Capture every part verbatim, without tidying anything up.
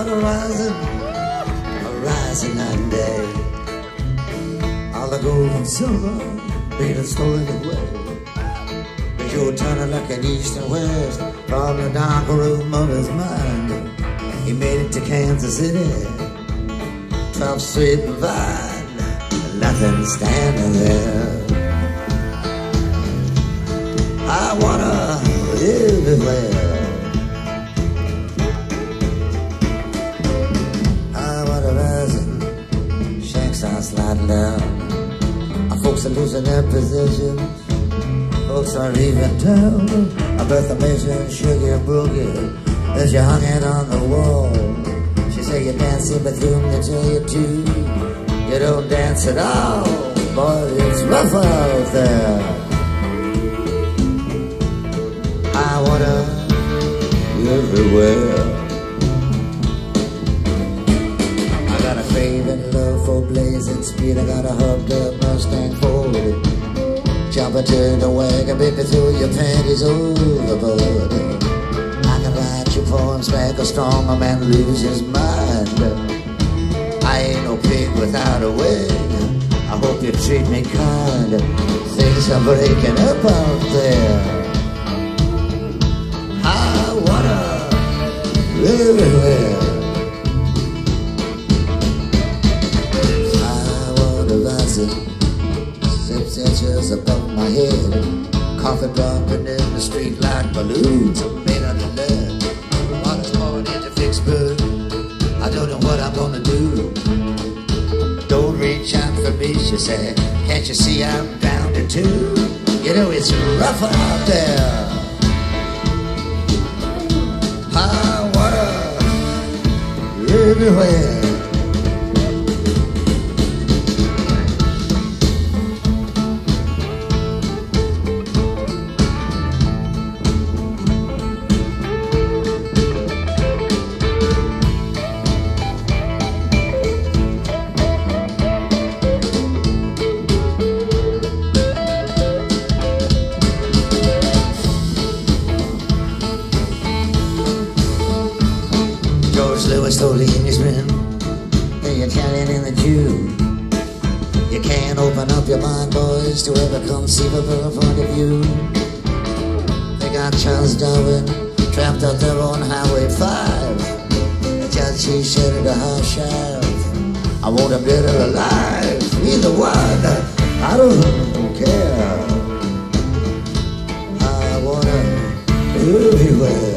rising, rising that day. All the gold and silver being stolen away. But you're turning like an east and west from the dark room of his mind. He made it to Kansas City, twelfth Street and Vine, nothing standing there. I wanna everywhere. I wanna rising, shanks are sliding down. Our folks are losing their positions. Folks are leaving town. I bet the mission sugar boogie as you hung it on the wall. She said you're dancing, but whom to tell you to, you don't dance at all. Boy, it's rough out there. I wanna everywhere. I got a craving love for blazing speed. I got a hugged up Mustang forward. Jump into the wagon, baby, throw your panties overboard. I can write your poems, make a stronger man lose his mind. I ain't no pig without a wig. I hope you treat me kind. Things are breaking up out there. I wanna everywhere. I wanna rise it, six inches above my head. Coffee dropping in the street like balloons made out of lead. Water's pouring into Vicksburg. I don't know what I'm gonna do. Don't reach out for me, she said. Can't you see I'm down to two? You know it's rough out there. I wanna everywhere. Lewis told the Englishman, the Italian and the Jew, you can't open up your mind, boys, to every conceivable point of view. They got Charles Darwin trapped out there on Highway five. The judge, he said at a high shaft, I want him dead or alive. Either one, I don't care. I wanna everywhere.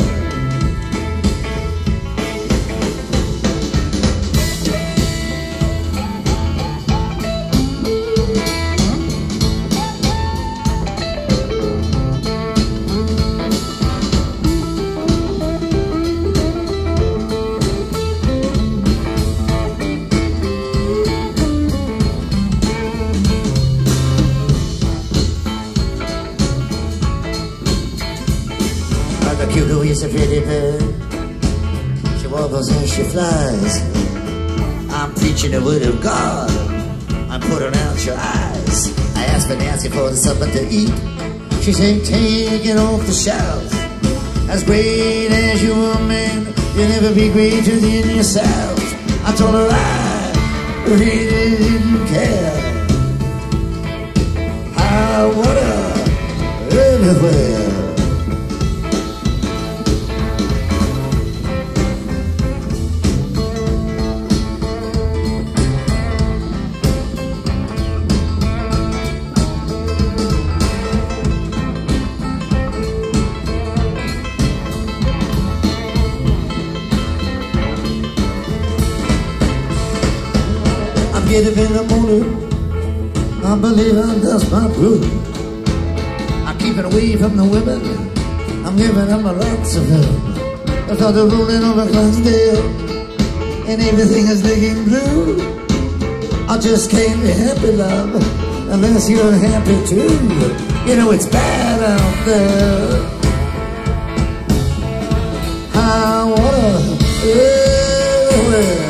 The cuckoo is a pretty bird. She warbles and she flies. I'm preaching the word of God. I'm putting out your eyes. I asked for Nancy for something to eat. She said, take it off the shelf. As great as you are, man, you'll never be greater than yourself. I told her I really didn't care. I want her everywhere. Get up in the morning, I believe I'm just my proof. I'm keeping away from the women, I'm giving them lots of them. I thought they're rolling over Clydesdale, and everything is looking blue. I just can't be happy, love, unless you're happy too. You know it's bad out there. I wanna everywhere.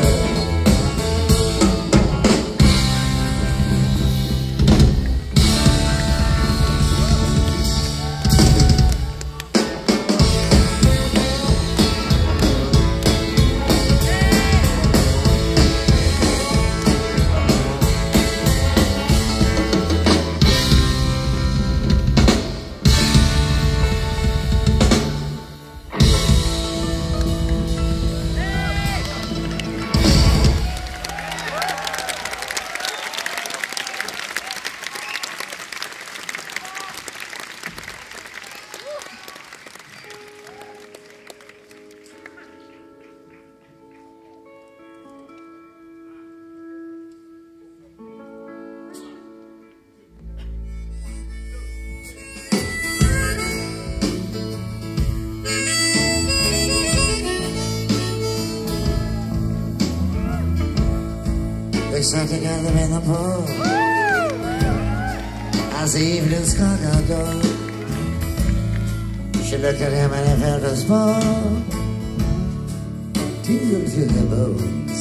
sat together in the park as the evening sky got dark. She looked at him and he felt a spark tingle to her bones.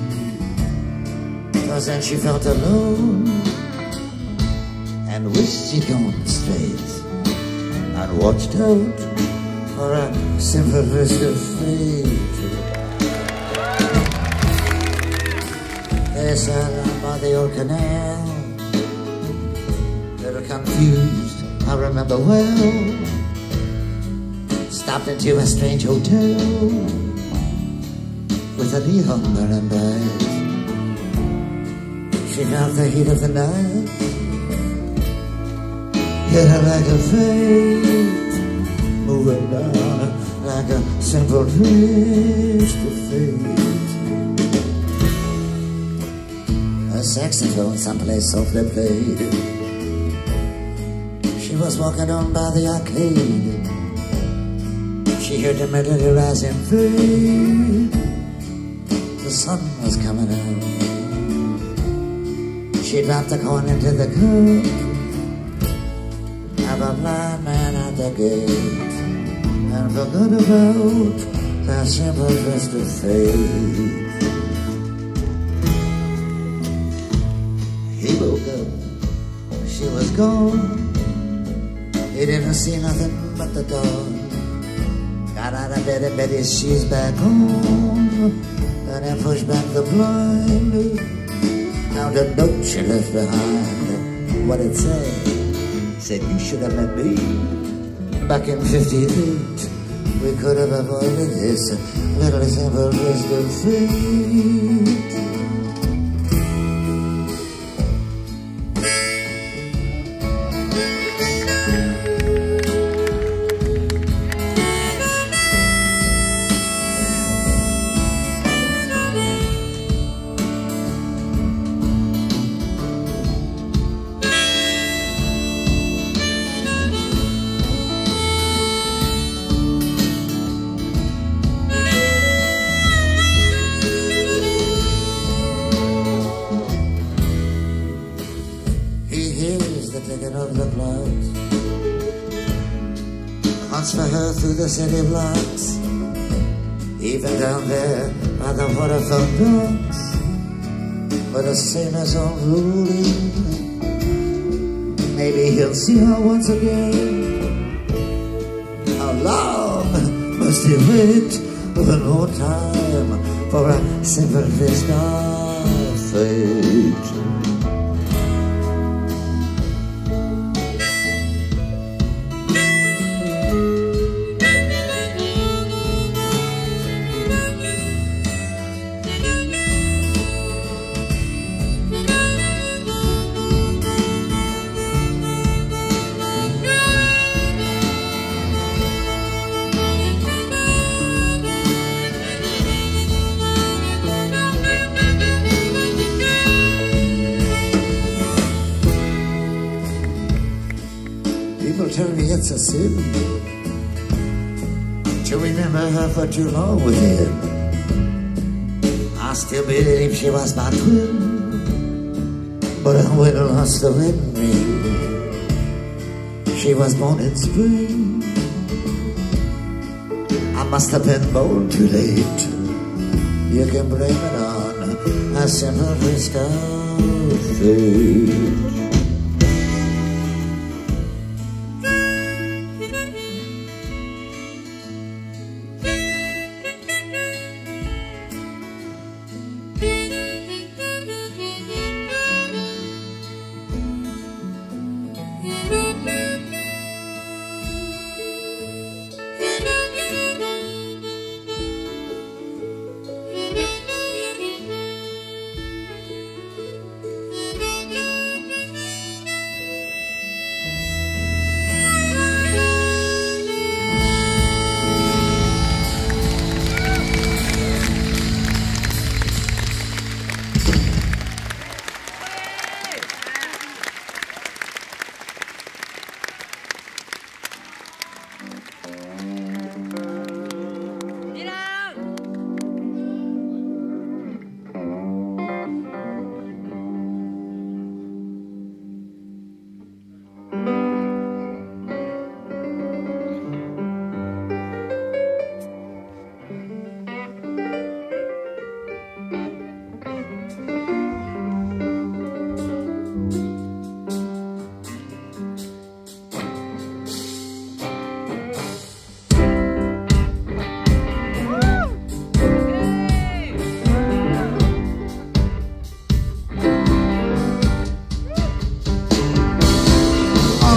Cause then she felt alone and wished she'd gone straight and watched out for a simple risk of fate. They sat down by the old canal, little confused, I remember well. Stopped into a strange hotel with a neon burning bright. She felt the heat of the night hit her like a fate, moving down like a simple twist of fate. A saxophone someplace softly played. She was walking on by the arcade. She heard the melody rise and fade. The sun was coming out. She dropped the coin into the cup of a blind man at the gate and forgot about that simple twist of fate. He woke up, she was gone. He didn't see nothing but the dawn. Got out of bed and bet his shoes back home, and then pushed back the blind. Found a note she left behind. What it said? Said you should have met me back in fifty-eight. We could have avoided this little simple twist of fate. Of the clouds hunts for her through the city blocks, even down there by the waterfront docks, but the same as unruly. Maybe he'll see her once again. How long must he wait? One more time for a simple twist of fate. People tell me it's a sin to remember her for too long with him. I still believe she was my twin, but I went and lost the wedding ring. She was born in spring. I must have been born too late. You can blame it on a simple twist of fate.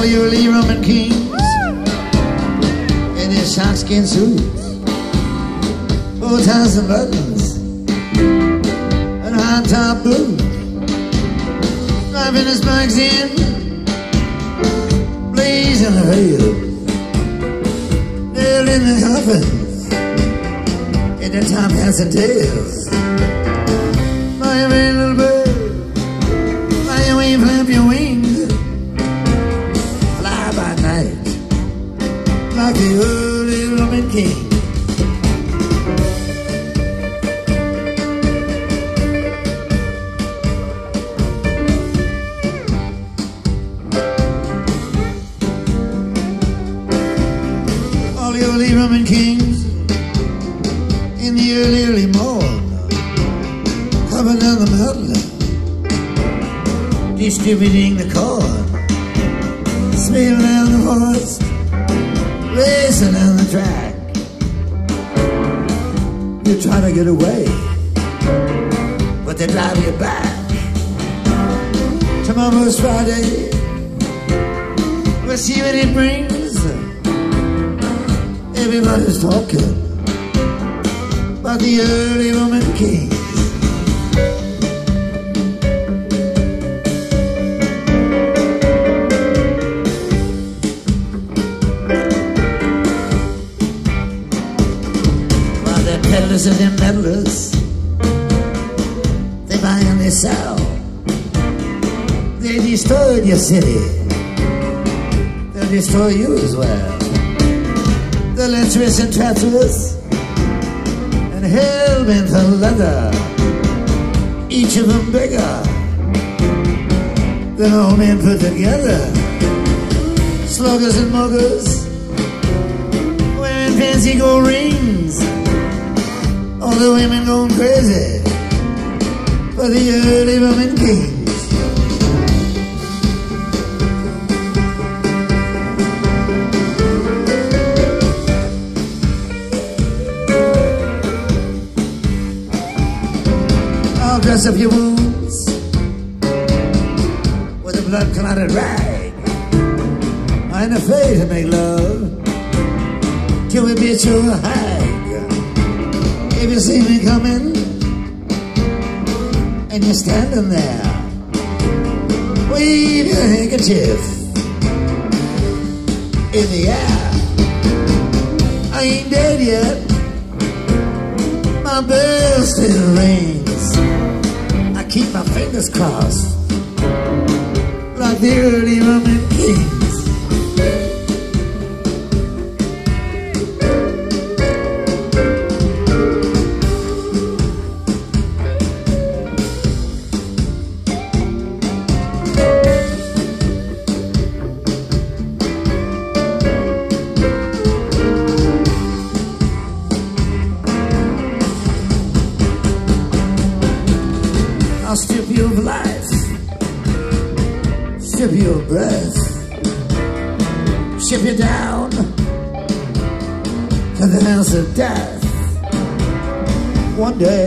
all your early Roman kings in your sheepskin suits, four thousand buttons and high top boots, driving his bikes in, blazing the field, nailed in the coffins, in their top hats and tails. Fly away, little bird, fly away, flap your wings, fly by night like the early Roman king. All the early Roman kings in the early, early morn, coming down the mountain, distributing the corn, speeding down the forest, racing down the track. You try to get away, but they drive you back. Tomorrow's Friday, we'll see what it brings. Everybody's talking about the early Roman kings. While they're peddlers and they're meddlers, they buy and they sell, they destroyed your city, they'll destroy you as well. The lecherous and treacherous and hell-bent for leather, each of them bigger than all men put together. Sluggers and muggers wearing fancy gold rings, all the women going crazy for the early Roman kings. Dress up your wounds with a blood-clotted rag. I ain't afraid to make love till we beat you a hag. If you see me coming and you're standing there, wave your handkerchief in the air. I ain't dead yet, my bell still rings. Keep my fingers crossed like the early Roman kings. I'll strip you of life, strip you of breath, strip you down to the house of death. One day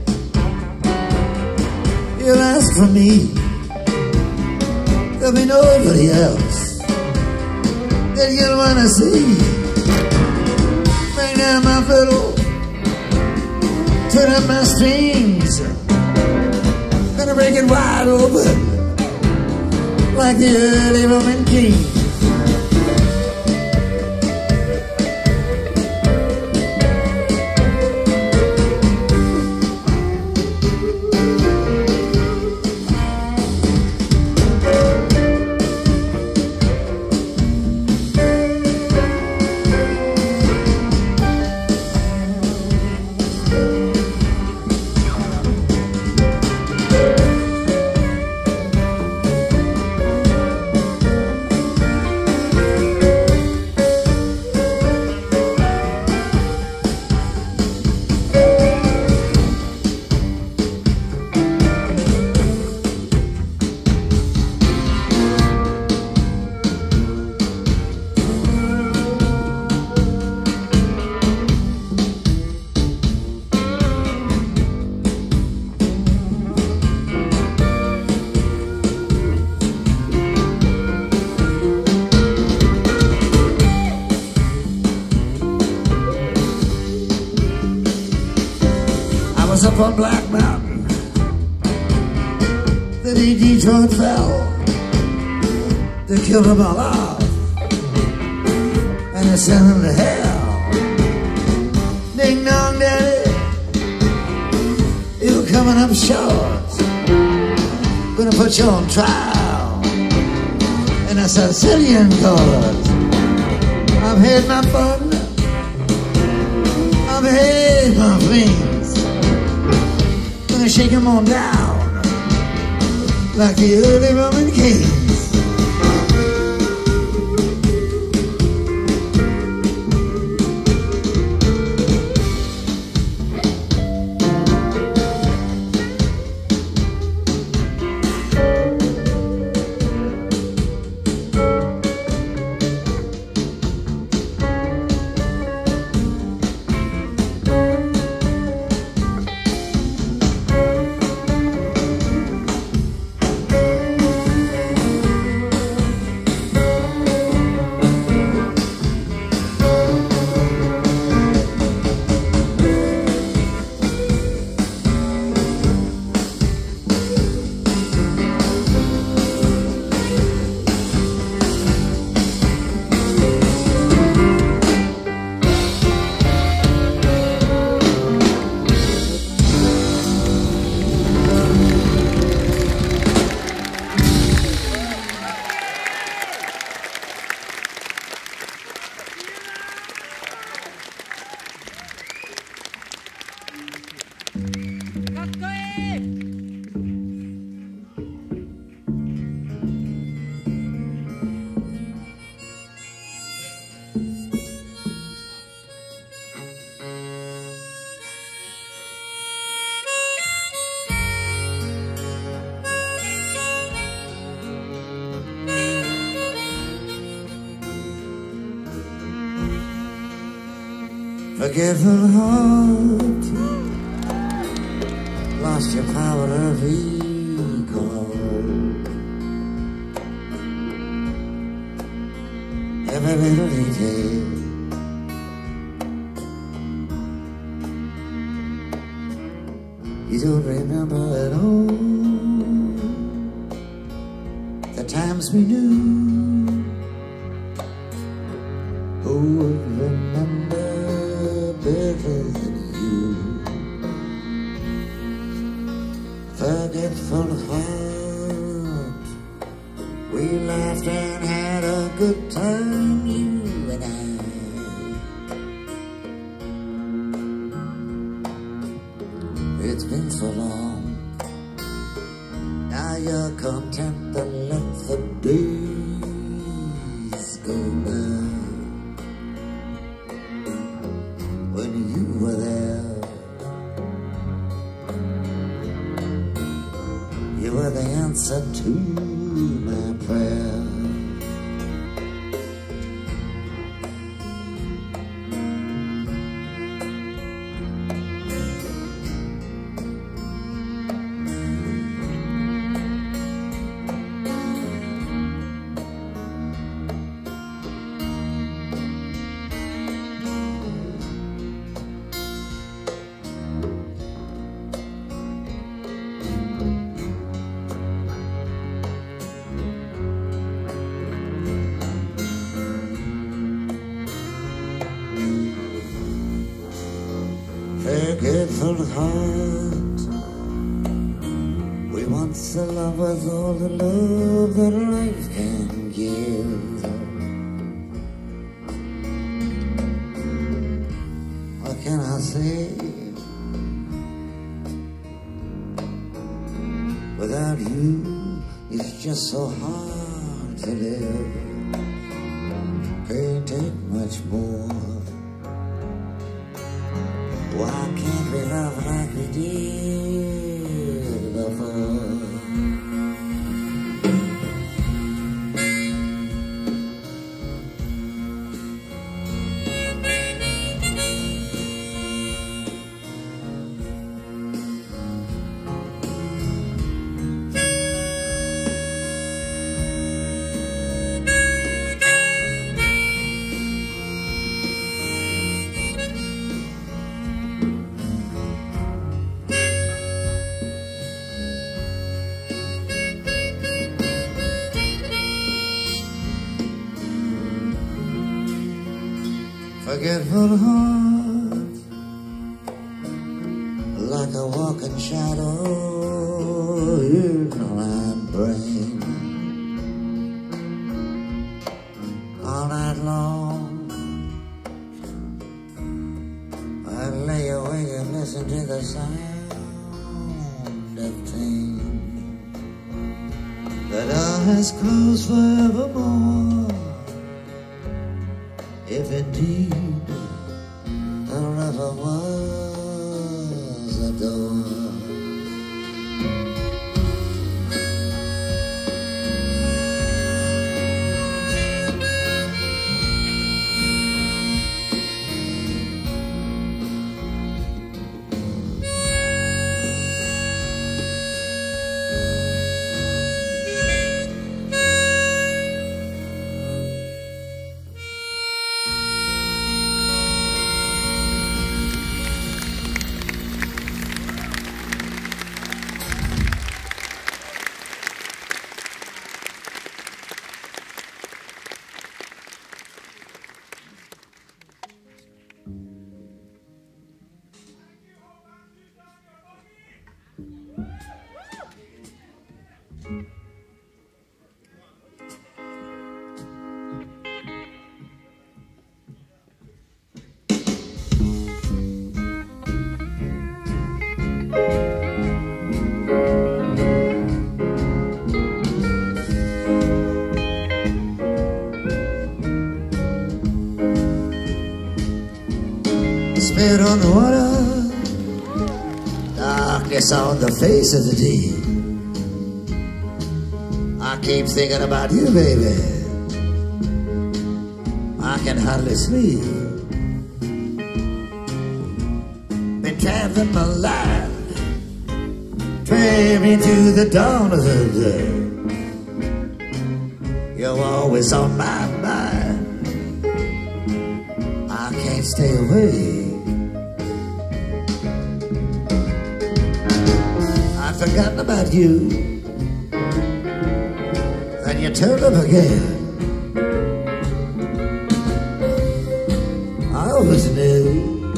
you'll ask for me, there'll be nobody else that you'll wanna see. Bring down my fiddle, turn up my strings, gonna break it wide open like the early Roman kings. on Black Mountain, the day Detroit fell, they killed them all off, and they sent them to hell. Ding dong, daddy, you're coming up short. Gonna put you on trial in a Sicilian court. I've had my fun, I've had my things. Gonna shake them on down like the early Roman kings. Forgetful heart, lost your power of recall. Every little detail, you don't remember at all the times we knew. Who would remember better than you? Forgetful heart, we laughed and had a good time, you and I. It's been so long, now you're content to let the days go by. When you were there, you were the answer to my prayer. Forgetful heart, we once a love with all the love that life can give. What can I say? Without you, it's just so hard to live. Can't take much more. Why can't we love like we did before? Forgetful heart, like a walking shadow in my brain. All night long, I lay awake and listen to the sound of pain. The door is closed forevermore, if indeed there ever was a door. Spit on the water, darkness on the face of the deep. I keep thinking about you, baby. I can hardly sleep. Been traveling my life, drave me to the dawn of the day. You're always on my mind, I can't stay away. I've forgotten about you, and you turn up again. I always knew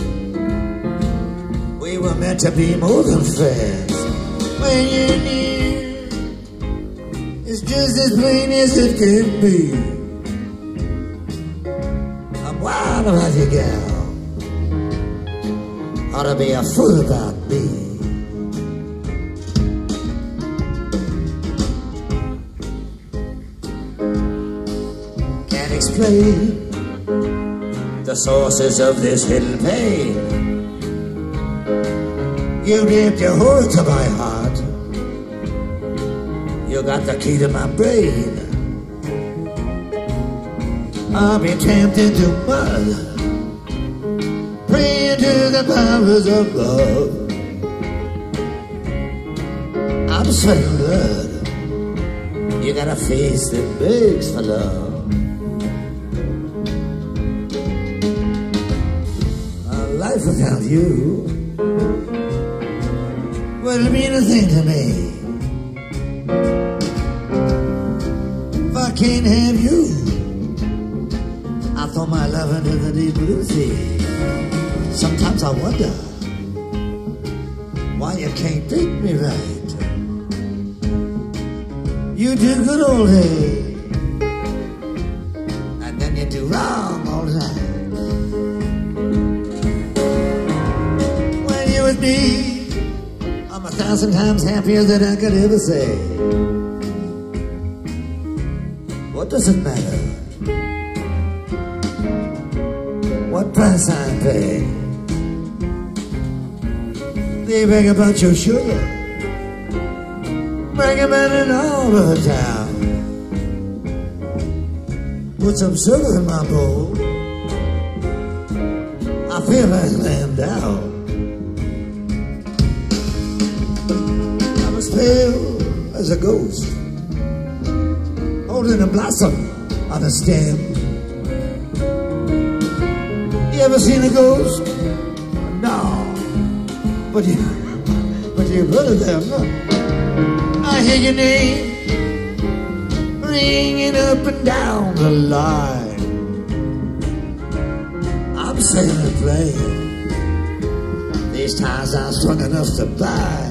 we were meant to be more than friends. When you're near, it's just as plain as it can be. I'm wild about you, gal. Ought to be a fool about me. Can't explain the sources of this hidden pain. You dipped your hood to my heart. You got the key to my brain. I'll be tempted to mud, praying to the powers of love. I'm sweating blood. You got a face that begs for love. Life without you wouldn't mean a thing to me. If I can't have you, I throw my love into the deep blue sea. Sometimes I wonder why you can't treat me right. You do good all day, and then you do wrong all night. With me, I'm a thousand times happier than I could ever say. What does it matter what price I pay? They brag about your sugar, brag about it all over town. Put some sugar in my bowl, I feel like laying down. Pale as a ghost, holding a blossom on a stem. You ever seen a ghost? No, but you, but you've heard of them. Huh? I hear your name ringing up and down the line. I singing and playing. These times I'm strong enough to buy.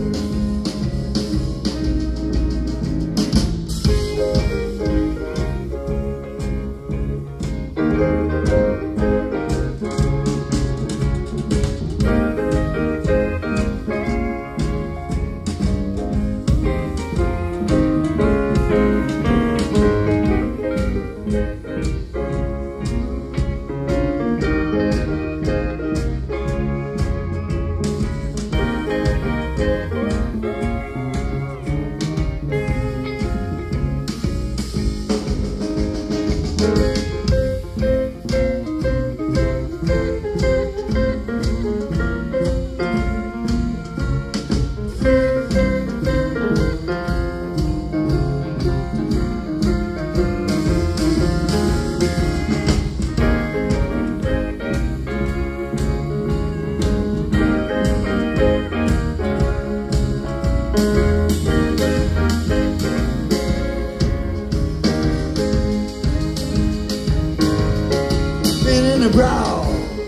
Brow.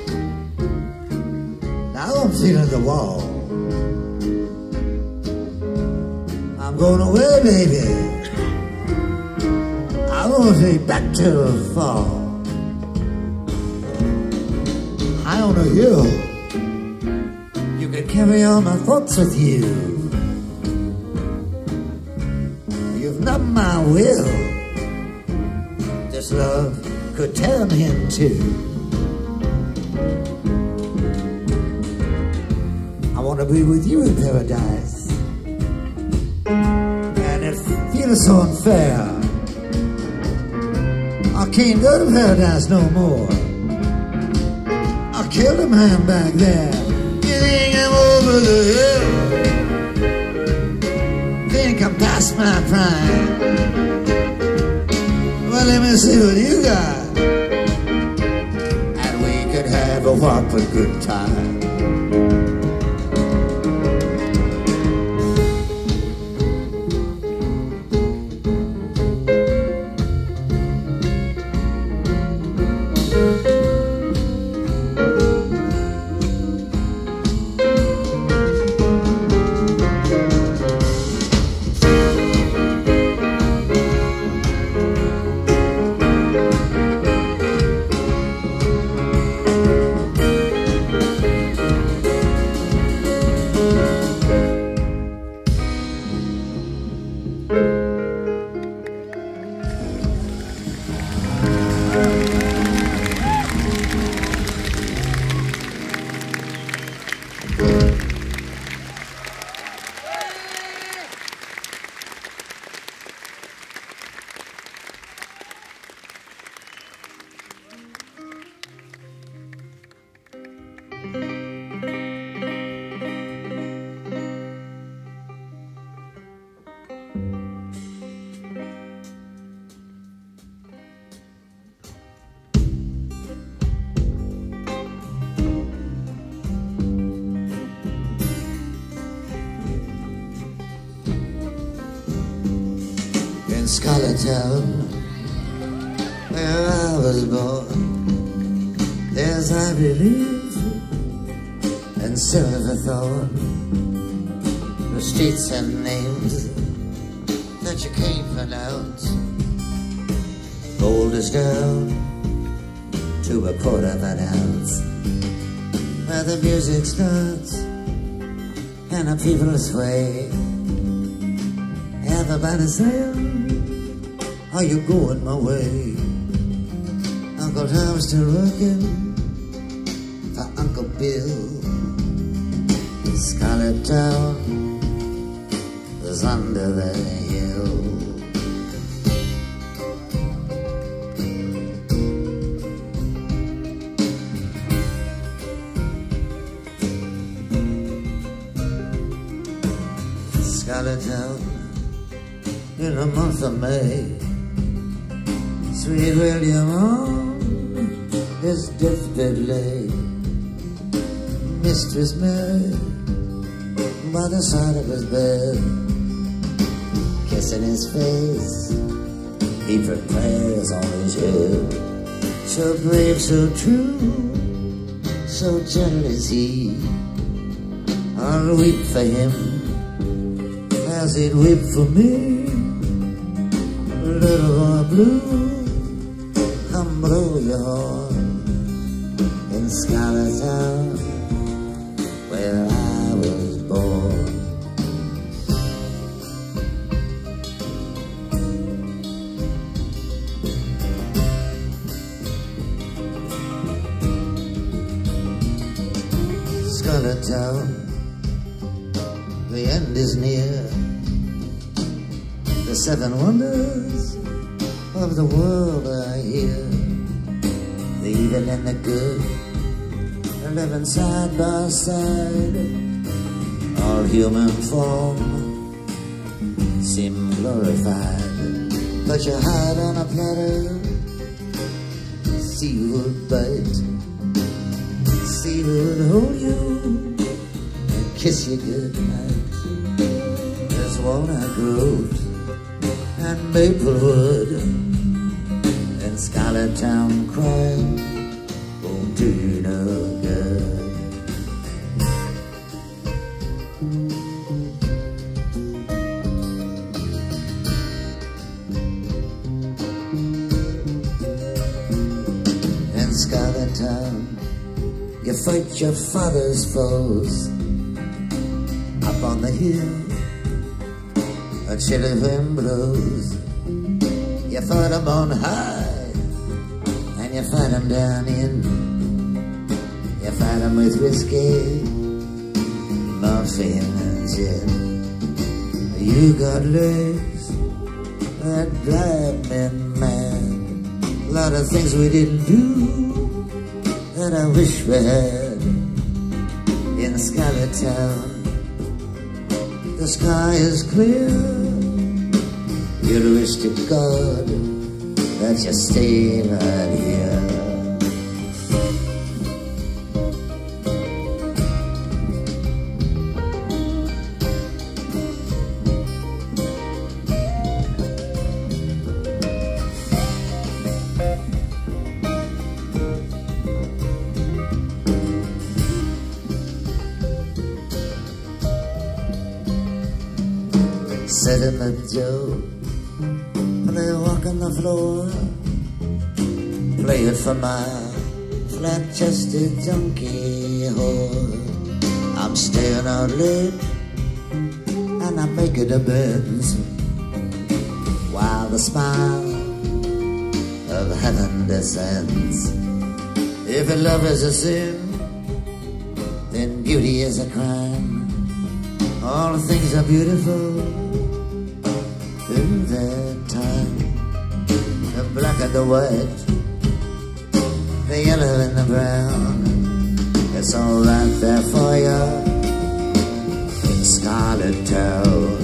Now I'm feeling the wall. I'm going away, baby. I want to be back to the fall. High on a hill, you can carry all my thoughts with you. You've numbed my will. This love could tear me in two. I want to be with you in paradise, and it feels so unfair. I can't go to paradise no more. I killed a man back there. You think I'm over the hill? Think I'm past my prime? Well, let me see what you got, and we could have a whopper good time. Scarlet Town, where I was born, there's, I believe, and silver thorn. The streets have names that you can't pronounce. Gold is down to a quarter of an ounce, where the music starts and the people sway. Everybody saying, are you going my way? Uncle Tom's still working for Uncle Bill. Scarlet Town is under the hill. Scarlet Town in the month of May. Sweet William on his deathbed lay. Mistress Mary by the side of his bed, kissing his face, he put prayers on his head. So brave, so true, so gentle is he. I'll weep for him as he'd weep for me. Little boy blue, come blow your horn in Scarlet Town, where I was born. Scarlet Town, the end is near. The seven wonders of the world are here. The evil and the good are living side by side. All human form seem glorified. Put your heart on a platter, see who would bite, see who would hold you and kiss you goodnight. There's walnut groves and Maplewood and Scarlet Town crying won't do you no good. In Scarlet Town, you fight your father's foes up on the hill. A chilly wind blows. You fight them on high and you fight them down in. You fight them with whiskey, morphine and gin. You got legs that drive me mad. A lot of things we didn't do that I wish we had. In Scarlet Town, the sky is clear. You wish to God that you stay right here. Sediment Joe, play walk on the floor, play it for my flat-chested junkie whore. I'm staying out late and I'm making the beds while the smile of heaven descends. If love is a sin, then beauty is a crime. All things are beautiful in their time. The black and the white, the yellow and the brown, it's all right there for you in Scarlet Town.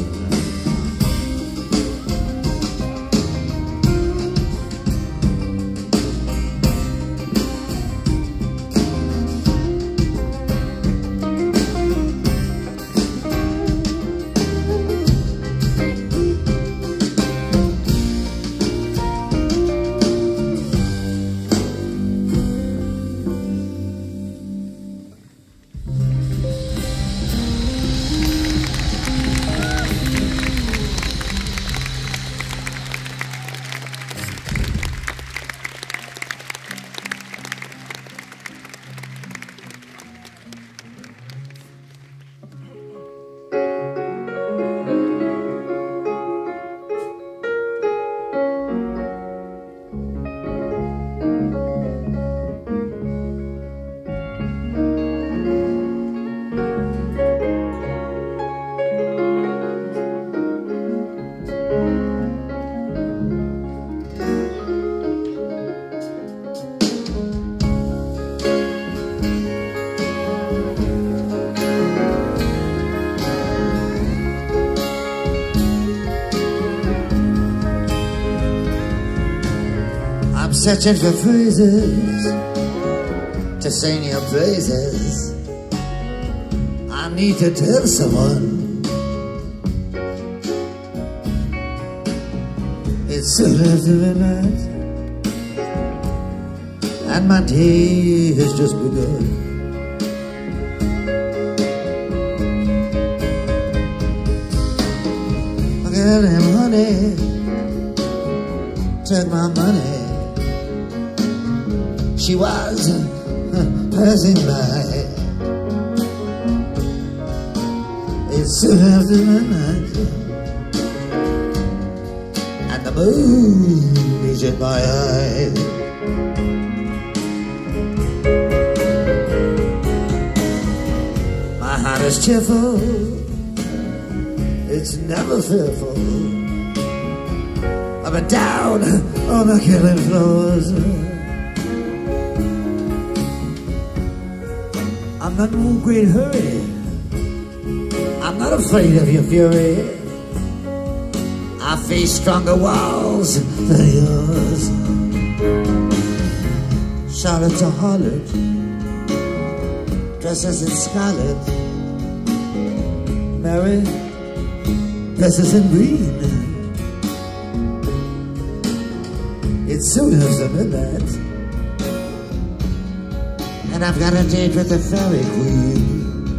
Searching for phrases to sing your praises. I need to tell someone it's soon after midnight and my day has just begun. tell him, honey, take my money. She was uh, passing by. It's soon after midnight, and the moon is in my eye. My heart is cheerful, it's never fearful. I've been down on the killing floors. I'm not in no great hurry, I'm not afraid of your fury. I face stronger walls than yours. Charlotte's a harlot, dresses in scarlet. Mary dresses in green. It's soon after midnight, and I've got a date with the fairy queen.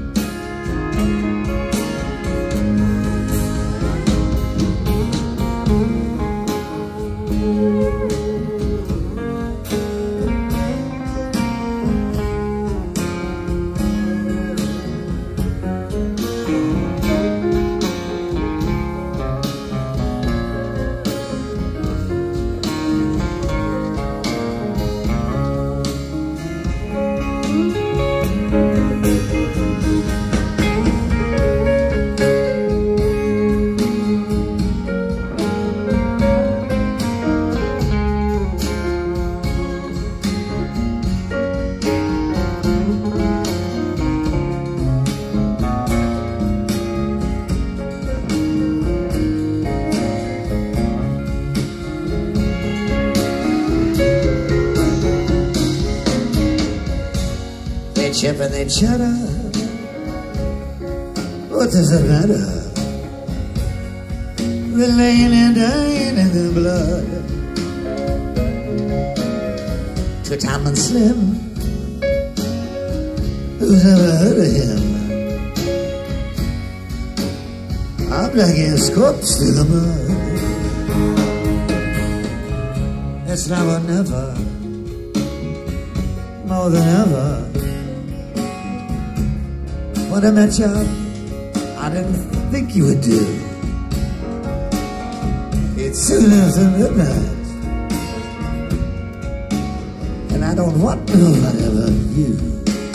Chip and they chatter. What does it matter? They're laying and dying in the blood. To Tom and Slim, who's ever heard of him? I'm dragging his corpse through the mud. It's now or never, more than ever. When I met you, I didn't think you would do. It's soon after midnight, and I don't want nobody but you.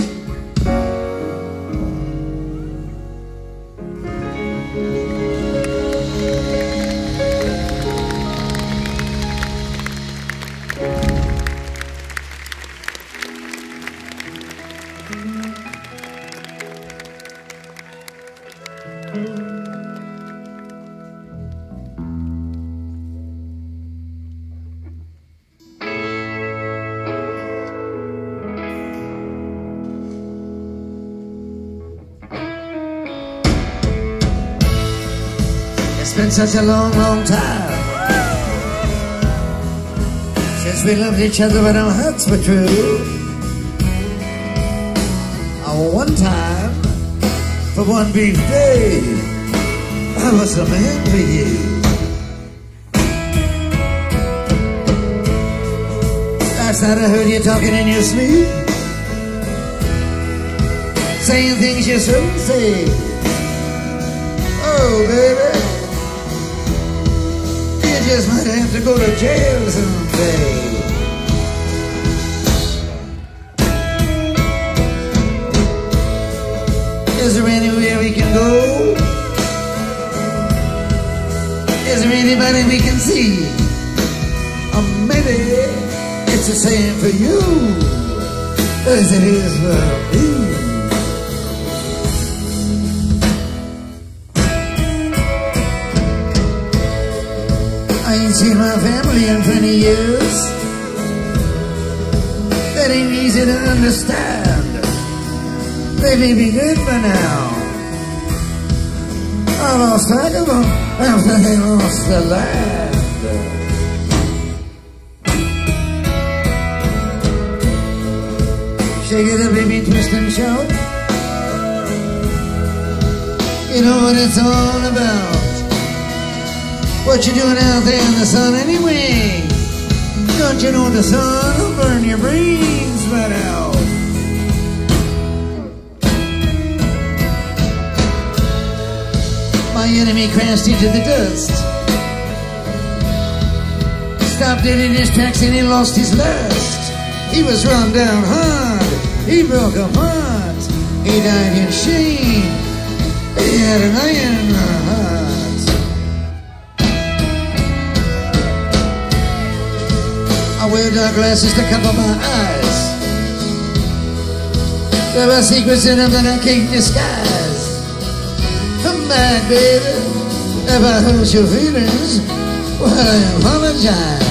It's been such a long, long time since we loved each other and our hearts were true. Oh, one time, for one brief day, I was the man for you. Last night I heard you talking in your sleep, saying things you shouldn't say. Oh, baby, you just might have to go to jail someday. Is there anywhere we can go? Is there anybody we can see? Or maybe it's the same for you as it is for me. I ain't seen my family in twenty years. That ain't easy to understand. They may be good for now. I lost track of them after they lost the land. Shake it up, baby, twist and shout. You know what it's all about. What you doing out there in the sun anyway? Don't you know the sun will burn your brains right out? My enemy crashed into the dust. Stopped dead in his tracks and he lost his lust. He was run down hard, he broke apart, he died in shame, he had an iron heart. I wear dark glasses to cover my eyes. There are secrets in them that I can't disguise. Come back, baby, if I hurt your feelings, well, I apologize.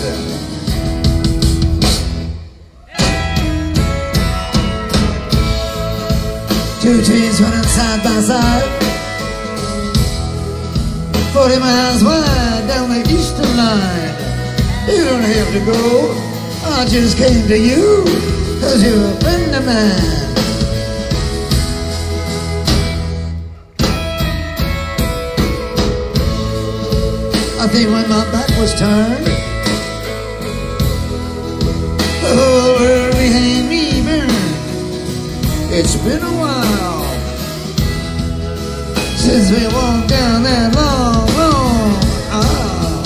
Two trains running side by side, forty miles wide down the eastern line. You don't have to go, I just came to you, cause you're a friend of mine. I think when my back was turned, the whole world behind me burned. It's been a while since we walked down that long, long aisle.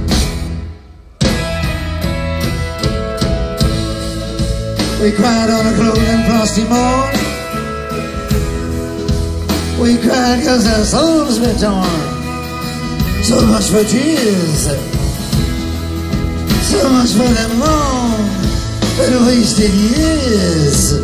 We cried on a cold and frosty morn. We cried cause our souls were torn. So much for tears, so much for them long and wasted years.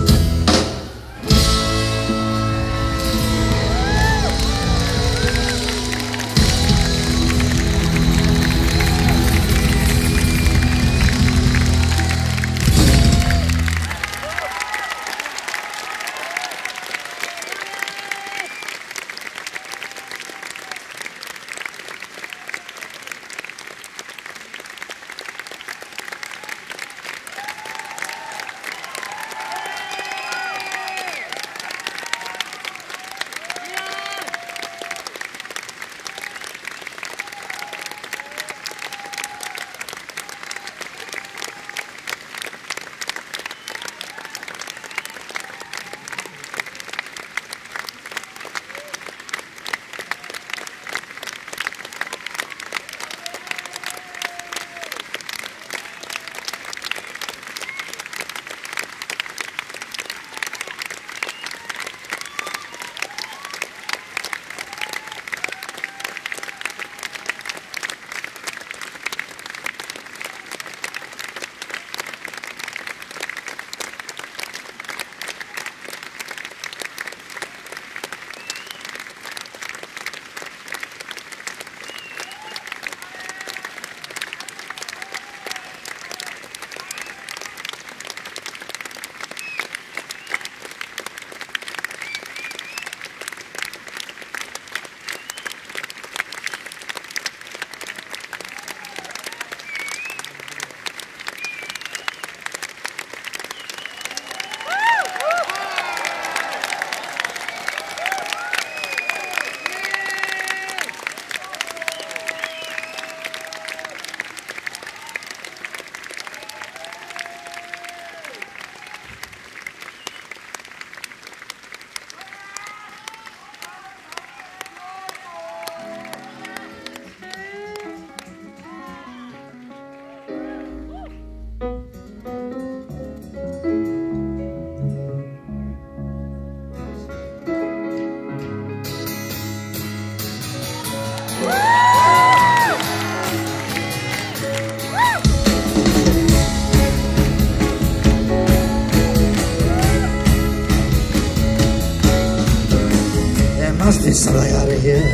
Must be somebody out of here.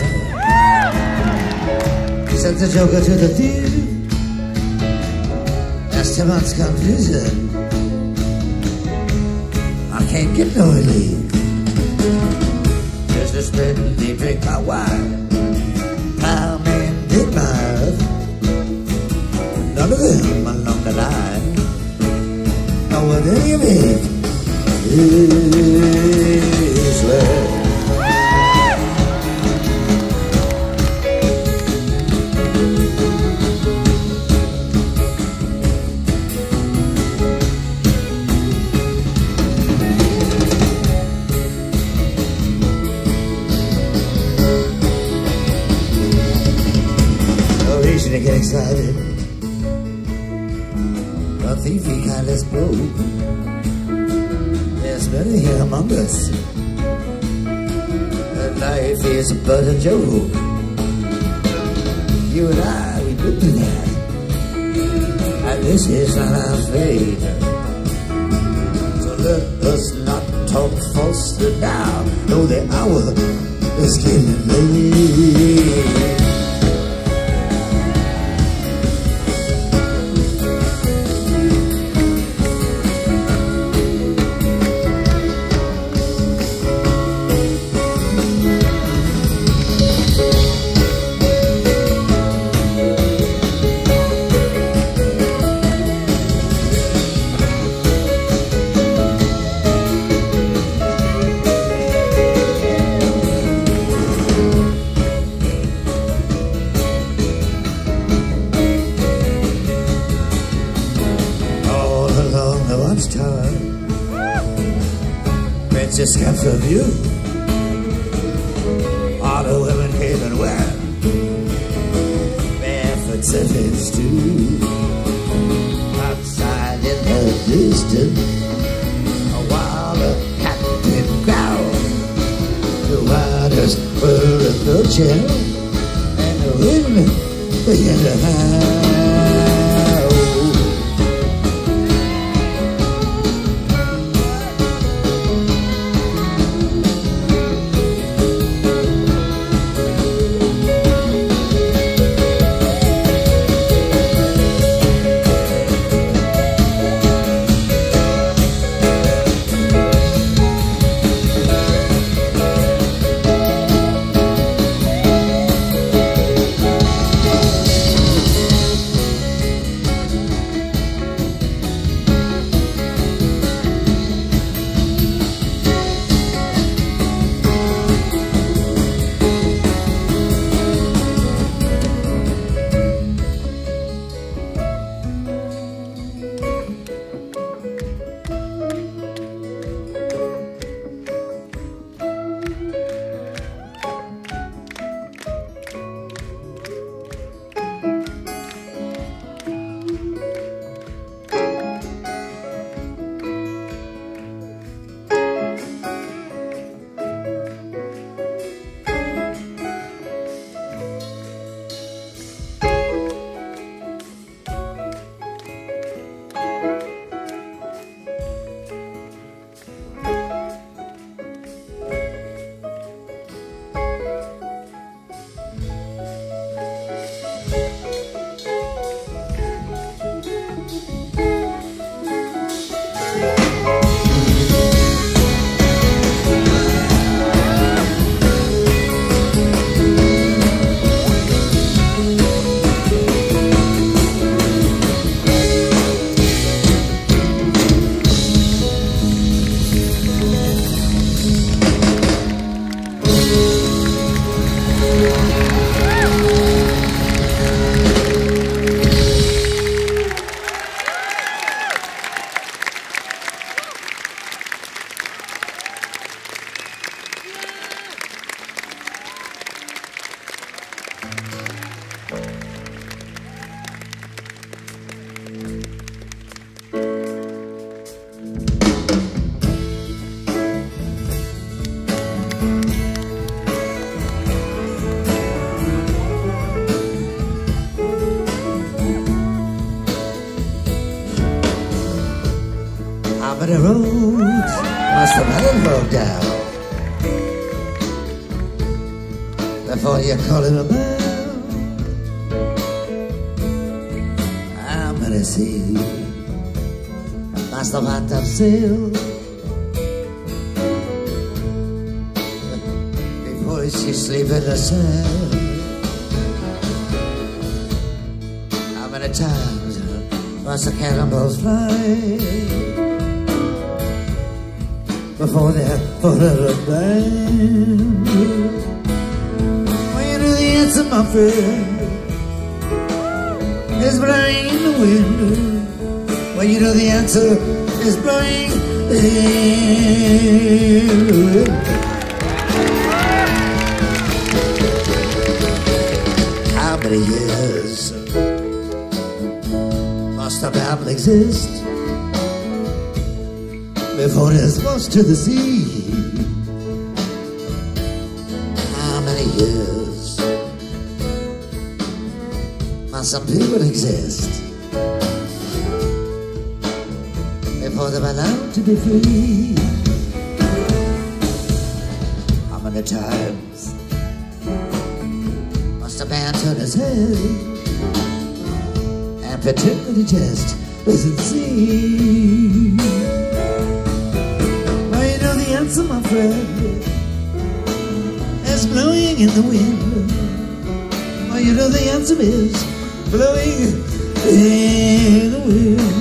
Sent the joker to the thief, asked him what's confusion. I can't get no relief. Just a spit and they drink my wine. How men did my earth, none of them along the line. Know what any of it is worth. a thief he kindly spoke. There's many here among us, and life is but a joke. You and I, we've been through that, and this is not our fate. So let us not talk falsely now, though the hour is getting late. Princess comes of you. All the women came and went, barefoot servants too. Outside in the distance, while the captain growled, the waters were approaching, and the wind began to howl. But the roads must have been broke down before you call him a man. I'm gonna see must have had to sail before she sleep in the sand. How many times must the cannonballs fly before they're forever banned? When you do the answer, my friend, is blowing in the wind. When you know the answer is blowing in the wind. How many years must have about exist before it's washed to the sea. How many years must some people exist before they're allowed to be free? How many times must a man turn his head and pretend that he just doesn't see? Well, you know the answer, my friend, is blowing in the wind. Well, you know the answer is blowing in the wind.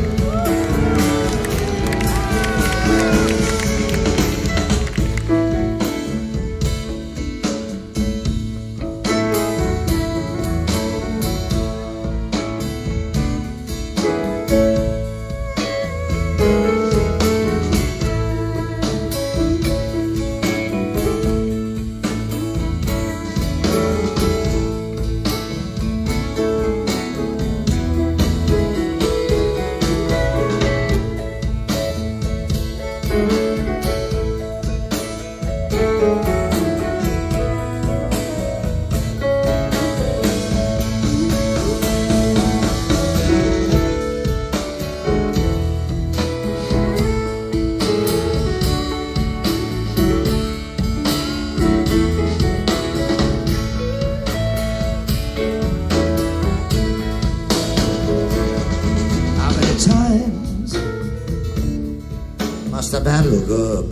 Times must a man look up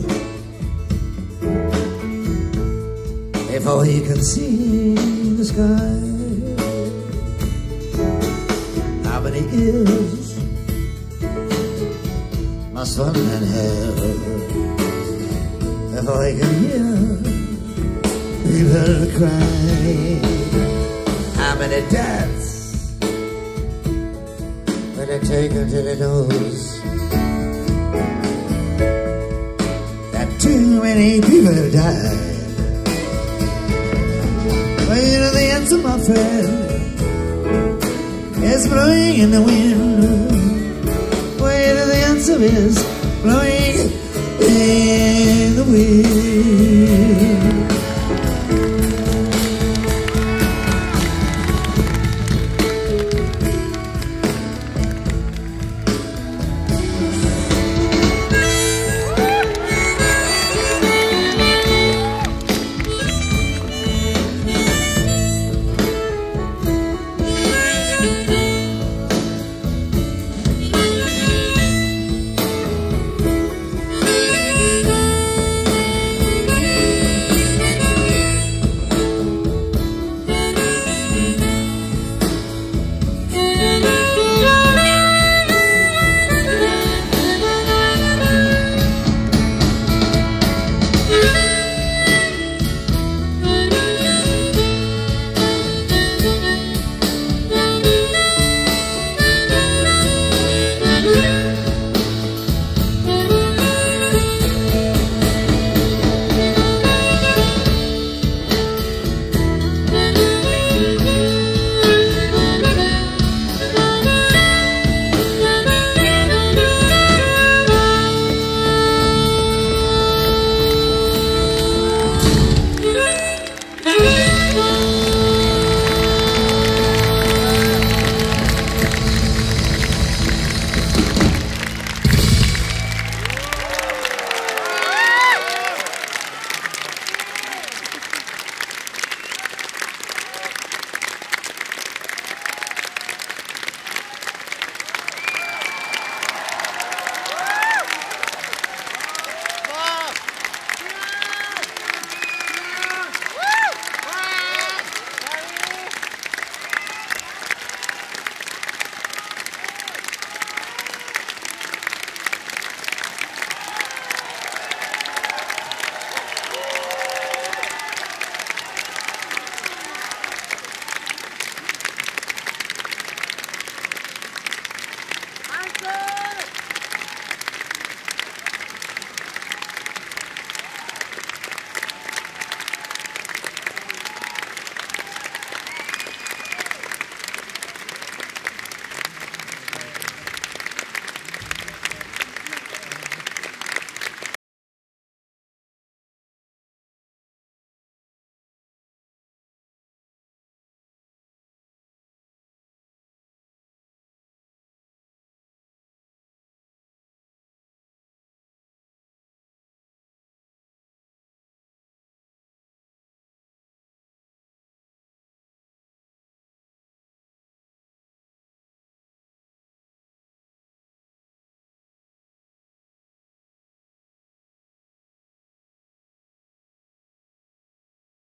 before he can see the sky? How many ears must one man have before he can hear people cry? How many deaths I take her to the nose that too many people have died? Well, you know the answer, my friend, is blowing in the wind. Well, you know the answer is blowing in the wind.